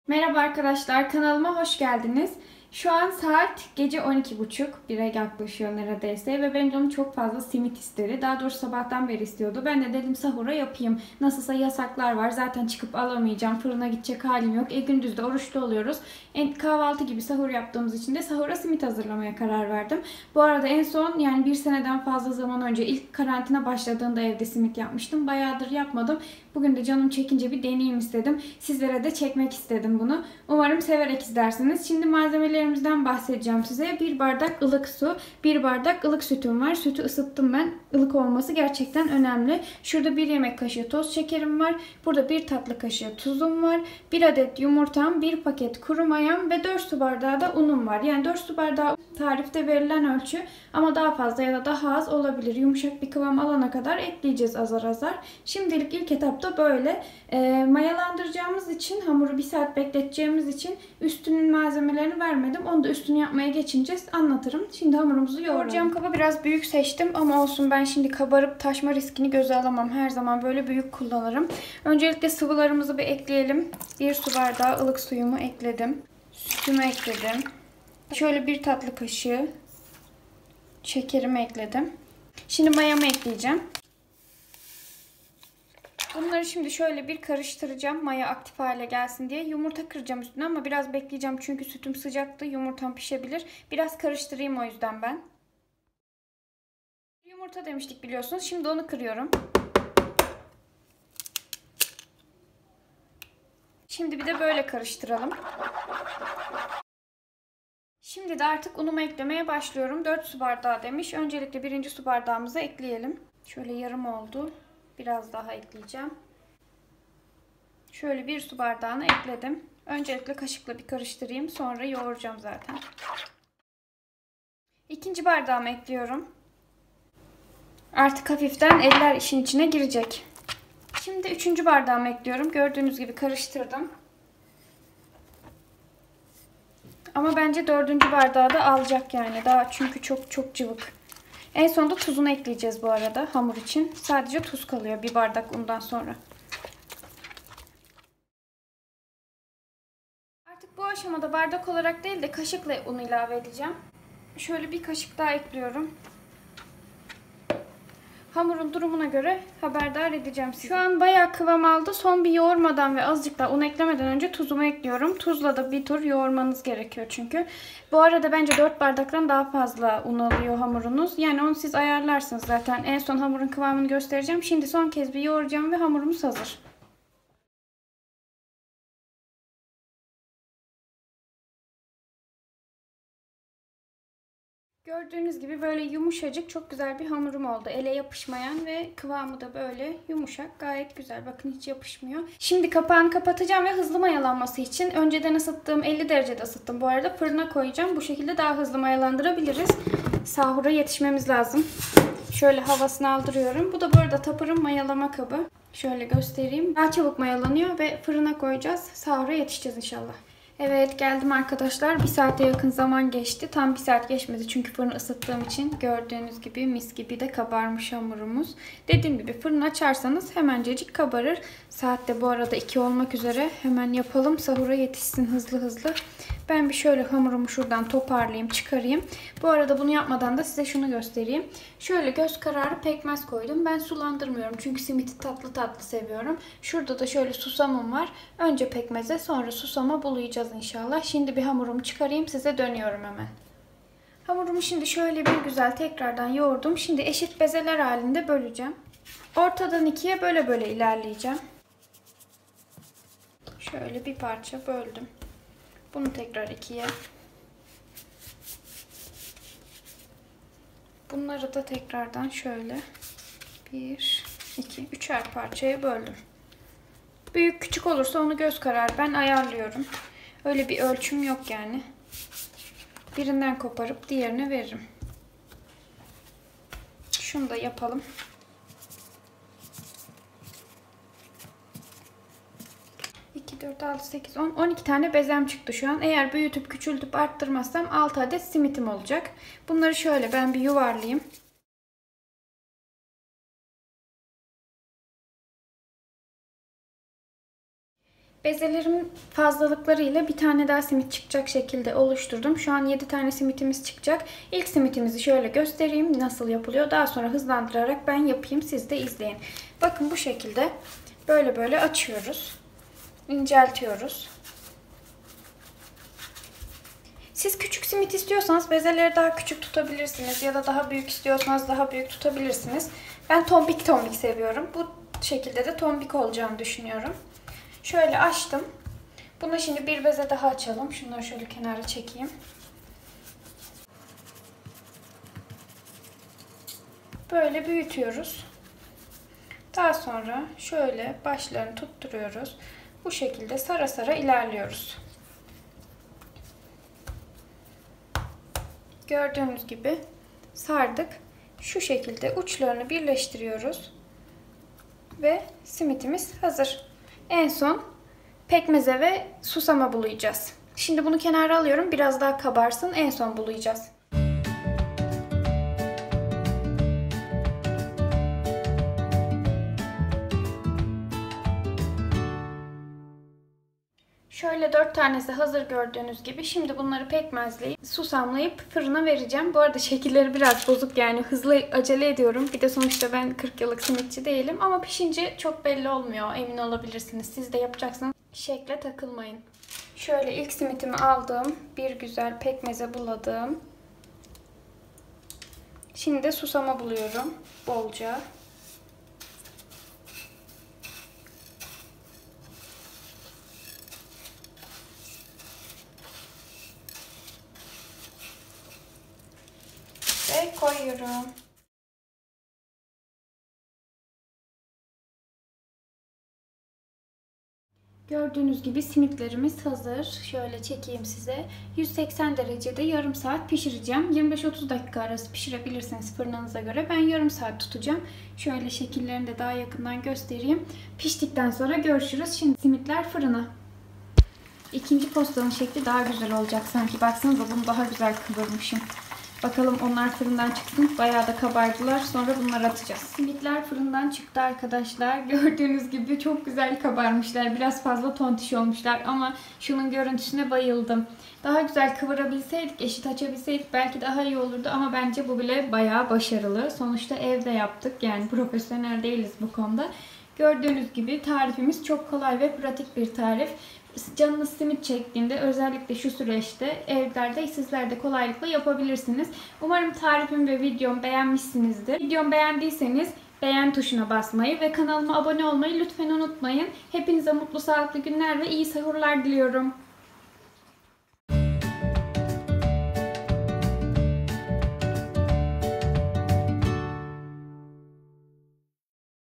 Merhaba arkadaşlar, kanalıma hoş geldiniz. Şu an saat gece 12.30, 1'e yaklaşıyor neredeyse ve benim canım çok fazla simit istedi. Daha doğrusu sabahtan beri istiyordu. Ben de dedim sahura yapayım. Nasılsa yasaklar var, zaten çıkıp alamayacağım, fırına gidecek halim yok. Gündüz de oruçlu oluyoruz. Kahvaltı gibi sahur yaptığımız için de sahura simit hazırlamaya karar verdim. Bu arada en son yani bir seneden fazla zaman önce ilk karantina başladığında evde simit yapmıştım. Bayağıdır yapmadım. Bugün de canım çekince bir deneyeyim istedim. Sizlere de çekmek istedim bunu. Umarım severek izlersiniz. Şimdi malzemelerimizden bahsedeceğim size. 1 bardak ılık su, 1 bardak ılık sütüm var. Sütü ısıttım ben. Ilık olması gerçekten önemli. Şurada 1 yemek kaşığı toz şekerim var. Burada 1 tatlı kaşığı tuzum var. 1 adet yumurtam, 1 paket kuru mayam ve 4 su bardağı da unum var. Yani 4 su bardağı tarifte verilen ölçü ama daha fazla ya da daha az olabilir. Yumuşak bir kıvam alana kadar ekleyeceğiz azar azar. Şimdilik ilk etapta böyle. Mayalandıracağımız için, hamuru 1 saat bekleteceğimiz için üstünün malzemelerini vermedim. Onu da üstünü yapmaya geçince anlatırım. Şimdi hamurumuzu yoğuracağım. Kabı biraz büyük seçtim ama olsun, ben şimdi kabarıp taşma riskini göze alamam. Her zaman böyle büyük kullanırım. Öncelikle sıvılarımızı bir ekleyelim. 1 su bardağı ılık suyumu ekledim. Sütümü ekledim. Şöyle 1 tatlı kaşığı şekerimi ekledim. Şimdi mayamı ekleyeceğim. Bunları şimdi şöyle bir karıştıracağım. Maya aktif hale gelsin diye. Yumurta kıracağım üstüne ama biraz bekleyeceğim. Çünkü sütüm sıcaktı. Yumurtam pişebilir. Biraz karıştırayım o yüzden ben. Yumurta demiştik biliyorsunuz. Şimdi onu kırıyorum. Şimdi bir de böyle karıştıralım. Şimdi de artık unumu eklemeye başlıyorum. 4 su bardağı demiş. Öncelikle 1. su bardağımızı ekleyelim. Şöyle yarım oldu. Biraz daha ekleyeceğim. Şöyle 1 su bardağını ekledim. Öncelikle kaşıkla bir karıştırayım. Sonra yoğuracağım zaten. 2. bardağımı ekliyorum. Artık hafiften eller işin içine girecek. Şimdi 3. bardağımı ekliyorum. Gördüğünüz gibi karıştırdım. Ama bence 4. bardağı da alacak yani. Daha çünkü çok cıvık. En sonunda tuzunu ekleyeceğiz bu arada hamur için. Sadece tuz kalıyor 1 bardak undan sonra. Artık bu aşamada bardak olarak değil de kaşıkla un ilave edeceğim. Şöyle 1 kaşık daha ekliyorum. Hamurun durumuna göre haberdar edeceğim sizi. Şu an bayağı kıvam aldı. Son bir yoğurmadan ve azıcık da un eklemeden önce tuzumu ekliyorum. Tuzla da bir tur yoğurmanız gerekiyor çünkü. Bu arada bence 4 bardaktan daha fazla un alıyor hamurunuz. Yani onu siz ayarlarsınız zaten. En son hamurun kıvamını göstereceğim. Şimdi son kez bir yoğuracağım ve hamurumuz hazır. Gördüğünüz gibi böyle yumuşacık, çok güzel bir hamurum oldu. Ele yapışmayan ve kıvamı da böyle yumuşak. Gayet güzel. Bakın hiç yapışmıyor. Şimdi kapağını kapatacağım ve hızlı mayalanması için önceden ısıttığım 50 derecede ısıttım. Bu arada fırına koyacağım. Bu şekilde daha hızlı mayalandırabiliriz. Sahura yetişmemiz lazım. Şöyle havasını aldırıyorum. Bu da bu arada Tapır'ın mayalama kabı. Şöyle göstereyim. Daha çabuk mayalanıyor ve fırına koyacağız. Sahura yetişeceğiz inşallah. Evet, geldim arkadaşlar. 1 saate yakın zaman geçti. Tam 1 saat geçmedi çünkü fırını ısıttığım için. Gördüğünüz gibi mis gibi de kabarmış hamurumuz. Dediğim gibi fırını açarsanız hemencecik kabarır. Saat de bu arada 2 olmak üzere. Hemen yapalım. Sahura yetişsin hızlı hızlı. Ben bir şöyle hamurumu şuradan toparlayayım, çıkarayım. Bu arada bunu yapmadan da size şunu göstereyim. Şöyle göz kararı pekmez koydum. Ben sulandırmıyorum çünkü simiti tatlı tatlı seviyorum. Şurada da şöyle susamım var. Önce pekmeze, sonra susama bulayacağız inşallah. Şimdi bir hamurumu çıkarayım, size dönüyorum hemen. Hamurumu şimdi şöyle bir güzel tekrardan yoğurdum. Şimdi eşit bezeler halinde böleceğim. Ortadan 2'ye böyle böyle ilerleyeceğim. Şöyle bir parça böldüm. Bunu tekrar 2'ye. Bunları da tekrardan şöyle 1, 2, 3'er parçaya böldüm. Büyük küçük olursa onu göz kararı ben ayarlıyorum. Öyle bir ölçüm yok yani. Birinden koparıp diğerine veririm. Şunu da yapalım. 2, 4, 6, 8, 10, 12 tane bezem çıktı şu an. Eğer büyütüp küçültüp arttırmazsam 6 adet simitim olacak. Bunları şöyle ben bir yuvarlayayım. Bezelerim fazlalıklarıyla bir tane daha simit çıkacak şekilde oluşturdum. Şu an 7 tane simitimiz çıkacak. İlk simitimizi şöyle göstereyim nasıl yapılıyor. Daha sonra hızlandırarak ben yapayım, siz de izleyin. Bakın bu şekilde böyle böyle açıyoruz. İnceltiyoruz. Siz küçük simit istiyorsanız bezeleri daha küçük tutabilirsiniz ya da daha büyük istiyorsanız daha büyük tutabilirsiniz. Ben tombik tombik seviyorum. Bu şekilde de tombik olacağını düşünüyorum. Şöyle açtım. Buna şimdi bir beze daha açalım. Şunları şöyle kenara çekeyim. Böyle büyütüyoruz. Daha sonra şöyle başlarını tutturuyoruz. Bu şekilde sara sara ilerliyoruz. Gördüğünüz gibi sardık. Şu şekilde uçlarını birleştiriyoruz. Ve simitimiz hazır. En son pekmeze ve susama bulayacağız. Şimdi bunu kenara alıyorum. Biraz daha kabarsın. En son bulayacağız. Şöyle 4 tanesi hazır gördüğünüz gibi. Şimdi bunları pekmezleyip, susamlayıp fırına vereceğim. Bu arada şekilleri biraz bozuk, yani hızlı acele ediyorum. Bir de sonuçta ben 40 yıllık simitçi değilim. Ama pişince çok belli olmuyor, emin olabilirsiniz. Siz de yapacaksınız. Şekle takılmayın. Şöyle ilk simitimi aldım. Bir güzel pekmeze buladım. Şimdi de susama buluyorum. Bolca. Ve koyuyorum. Gördüğünüz gibi simitlerimiz hazır. Şöyle çekeyim size. 180 derecede yarım saat pişireceğim. 25-30 dakika arası pişirebilirsiniz fırınınıza göre. Ben yarım saat tutacağım. Şöyle şekillerini de daha yakından göstereyim. Piştikten sonra görüşürüz. Şimdi simitler fırına. İkinci postanın şekli daha güzel olacak sanki. Baksanıza, bunu daha güzel kıvırmışım. Bakalım onlar fırından çıksın. Bayağı da kabardılar. Sonra bunları atacağız. Simitler fırından çıktı arkadaşlar. Gördüğünüz gibi çok güzel kabarmışlar. Biraz fazla tontiş olmuşlar ama şunun görüntüsüne bayıldım. Daha güzel kıvırabilseydik, eşit açabilseydik belki daha iyi olurdu ama bence bu bile bayağı başarılı. Sonuçta evde yaptık. Yani profesyonel değiliz bu konuda. Gördüğünüz gibi tarifimiz çok kolay ve pratik bir tarif. Canınız simit çektiğinde, özellikle şu süreçte evlerde sizler de kolaylıkla yapabilirsiniz. Umarım tarifim ve videom beğenmişsinizdir. Videomu beğendiyseniz beğen tuşuna basmayı ve kanalıma abone olmayı lütfen unutmayın. Hepinize mutlu, sağlıklı günler ve iyi sahurlar diliyorum.